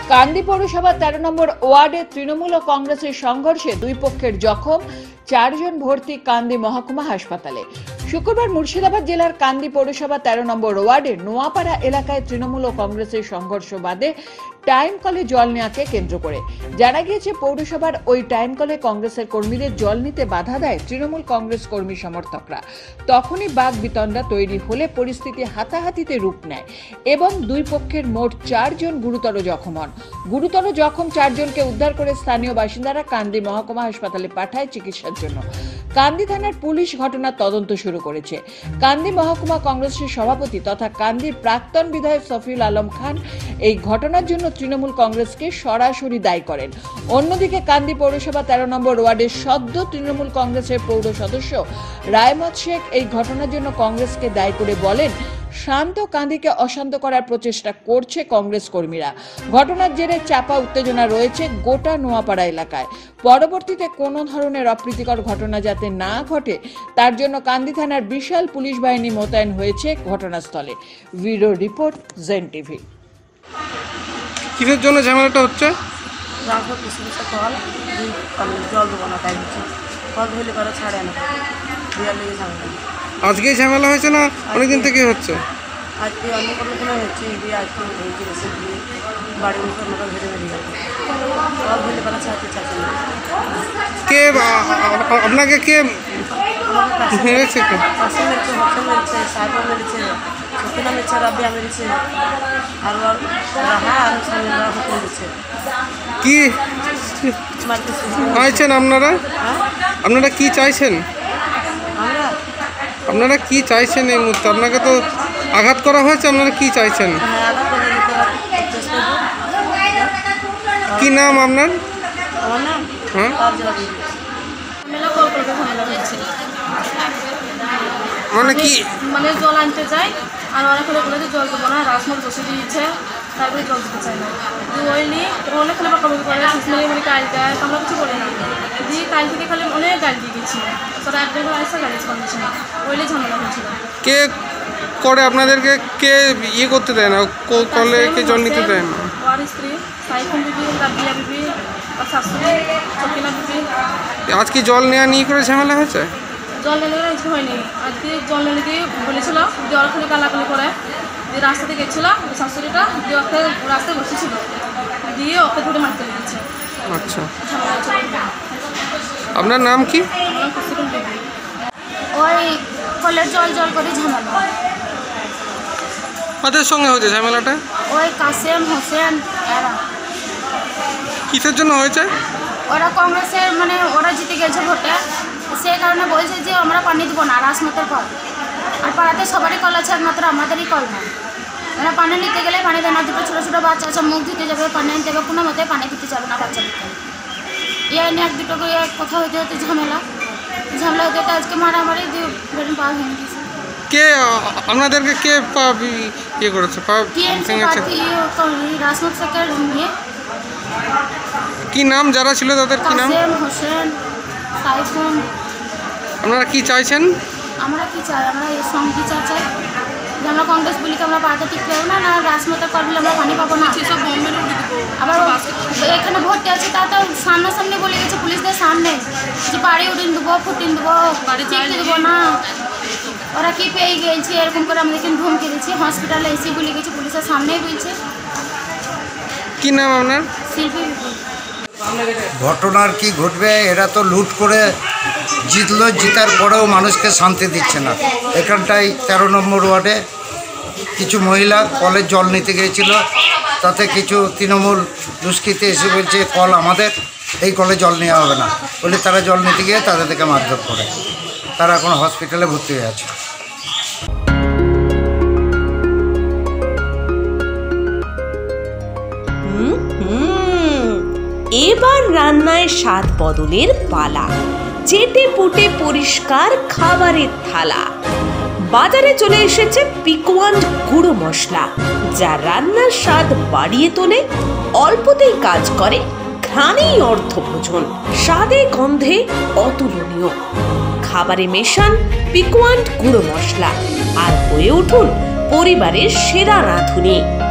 কান্দি পৌরসভা 13 নম্বর ওয়ার্ডে তৃণমূল ও কংগ্রেসের সংঘর্ষে দুই পক্ষের জখম, 4 জন ভর্তি কান্দি মহকুমা হাসপাতালে। শুক্রবার মুর্শিদাবাদ জেলার কান্দি পৌরসভা 13 নম্বর ওয়ার্ডের নোয়াপাড়া এলাকায় তৃণমূল ও কংগ্রেসের সংঘর্ষ বাদে টাইম কলে জল নেওয়াকে কেন্দ্র করে জানা গিয়েছে, পৌরসভার ওই টাইম কলে কংগ্রেসের কর্মীদের জল নিতে বাধা দেয় তৃণমূল কংগ্রেস কর্মী সমর্থকরা। তখনই বাক বিতণ্ডা তৈরি হলে পরিস্থিতি হাতাহাতিতে রূপ নেয় এবং দুই পক্ষের মোট 4 জন গুরুতর জখম হন। গুরুতর জখম 4 জনকে উদ্ধার করে স্থানীয় বাসিন্দারা কান্দি মহকুমা হাসপাতালে পাঠায় চিকিৎসার জন্য। কান্দি থানার পুলিশ ঘটনার তদন্ত শুরু করেছে। কান্দি মহকুমা কংগ্রেসের সভাপতি তথা কান্দির প্রাক্তন বিধায়ক সফিউল আলম খান এই ঘটনার জন্য তৃণমূল কংগ্রেসকে সরাসরি দায়ী করেন। অন্যদিকে কান্দি পৌরসভা 13 নম্বর ওয়ার্ডের সদ্য তৃণমূল কংগ্রেসের পৌর সদস্য রায়মত শেখ এই ঘটনার জন্য কংগ্রেসকে দায়ী করে বলেন, শান্ত কান্দিকে অশান্ত করার প্রচেষ্টা করছে কংগ্রেস কর্মীরা। ঘটনার জেরে চাপা উত্তেজনা রয়েছে গোটা নোয়াপাড়া এলাকায়। পরবর্তীতে কোনো ধরনের অপ্রীতিকর ঘটনা যাতে না ঘটে তার জন্য কান্দি থানার বিশাল পুলিশ বাহিনী মোতায়েন হয়েছে ঘটনাস্থলে। ব্যুরো রিপোর্ট, জেন টিভি। কিসের জন্য ঝামেলাটা হচ্ছে? আজকেই ঝামেলা হয়েছে না অনেকদিন থেকে হচ্ছে? আজকে অনেক দিন হচ্ছে, আজকে বাড়ির মুখে ভেজে বেরিয়ে গেল। সব হইলে পারা ছাড়তে চাচ্ছে না। কে আপনাকে কে মেরেছে? শাসন মেরেছে, হসন মেরেছে, সাহেব মেরেছে, সকিনা মেরেছে, রাবিয়া মেরেছে, আর রাহা আর সামিরা হতে মেরেছে। কি চাইছেন আপনারা? আপনারা কি চাইছেন? আপনারা কি চাইছেন এই মুহূর্তে? আপনাকে তো আঘাত করা হয়েছে, আপনারা কি চাইছেন? কি নাম আপনার? হ্যাঁ, মানে কি মানে জল আনতে চাই আর ওরা করে বলেছে জল দেবো না, রাসমল বসে দিয়েছে, তারপরে জল দিতে চাই না। ওই নিয়ে অনেক খালি বকাবকি করে, সুস্মিলি মানে গাল দেয়, আমরা কিছু বলি না। দিয়ে কাল থেকে খালি অনেক গাল দিয়ে গেছিল, তোরা একবার আসে গাড়ি করেছিল, ওইলে ঝামেলা হয়েছিল। কে করে আপনাদেরকে? কে ইয়ে করতে দেয় না, কলে কে জল নিতে দেয় না? ওর স্ত্রী সাইফুন বিবি, রাবিয়া বিবি, আর শাশুড়ি সকিনা বিবি। আজ কি জল নেওয়া নিয়ে করে ঝামেলা হয়েছে? জল নিলে আজকে হয়নি, আজকে জল নিলে দিয়ে বলেছিল দিয়ে ওরা খালি গালাগালি করে, দিয়ে রাস্তাতে গেছিলো শাশুড়িটা, দিয়ে ওকে রাস্তায় বসেছিল, দিয়ে ওকে ধরে মারতে লেগেছে। আচ্ছা, আপনার নাম কি? ওই কলের জল জল করে ঝামেলা। কাদের সঙ্গে হয়েছে ঝামেলাটা? ওই কাসেম হোসেন এরা। কিসের জন্য হয়েছে? ওরা কংগ্রেসের মানে ওরা জিতে গেছে ভোটে, সেই কারণে বলছে যে আমরা পানি দেবো না, রাসমতের কল। আর পাড়াতে সবারই কল আছে, একমাত্র আমাদেরই কল না। ওরা পানি নিতে গেলে পানি দেয় না, দুটো ছোটো ছোটো বাচ্চা আছে, মুখ ধুতে যাবে, পানি আনতে যাবে, কোনো মতে পানি দিতে যাবে না বাচ্চাদেরকে। এই নিয়ে এক দুটো করে কথা হতে হতে ঝামেলা হতে হতে আজকে মারামারি দিয়ে বেরোন পা ভেঙে দিয়েছে। কে আপনাদেরকে কে ইয়ে করেছে? রাসমত শেখের নিয়ে। কি নাম যারা ছিল তাদের কি নাম? কাসেম হোসেন, সাইফুন। আপনারা কি চাইছেন? আমরা কি চাই? আমরা এর সঙ্গে বিচার চাই যে আমরা কংগ্রেস বলি আমরা পাড়াতে ঠিক পাবো না, না রাসমতের কল বলে আমরা পানি পাবো না। আবার এখানে ভর্তি আছে তা তো সামনাসামনি বলে গেছে পুলিশদের সামনে যে বাড়ি উঠিন দেবো, ফুটিন দেবো, চিঠি দেবো না। ওরা কি পেয়ে গেছে এরকম করে আমাদেরকে ধমকি দিচ্ছে, হসপিটালে এসে বলে গেছে, পুলিশের সামনেই বলছে। কি নাম আপনার? শিল্পী। ঘটনার কি ঘটবে? এরা তো লুট করে জিতলো, জিতার পরেও মানুষকে শান্তি দিচ্ছে না। এখানটায় 13 নম্বর ওয়ার্ডে কিছু মহিলা কলের জল নিতে গিয়েছিল, তাতে কিছু তৃণমূল দুষ্কৃতী এসে বলছে কল আমাদের, এই কলে জল নেওয়া হবে না বলে তারা জল নিতে গিয়ে তাদের থেকে মারধর করে। তারা এখন হসপিটালে ভর্তি হয়ে আছে। এবার রান্নায় স্বাদ বদলের পালা, চেটে পুটে পরিষ্কার খাবারের থালা। বাজারে চলে এসেছে পিকওয়ান্ড গুঁড়ো মশলা, যা রান্নার স্বাদ বাড়িয়ে তোলে, অল্পতেই কাজ করে, ঘ্রাণেই অর্থভোজন, স্বাদে গন্ধে অতুলনীয়। খাবারে মেশান পিকওয়ান্ড গুঁড়ো মশলা আর হয়ে উঠুন পরিবারের সেরা রাঁধুনি।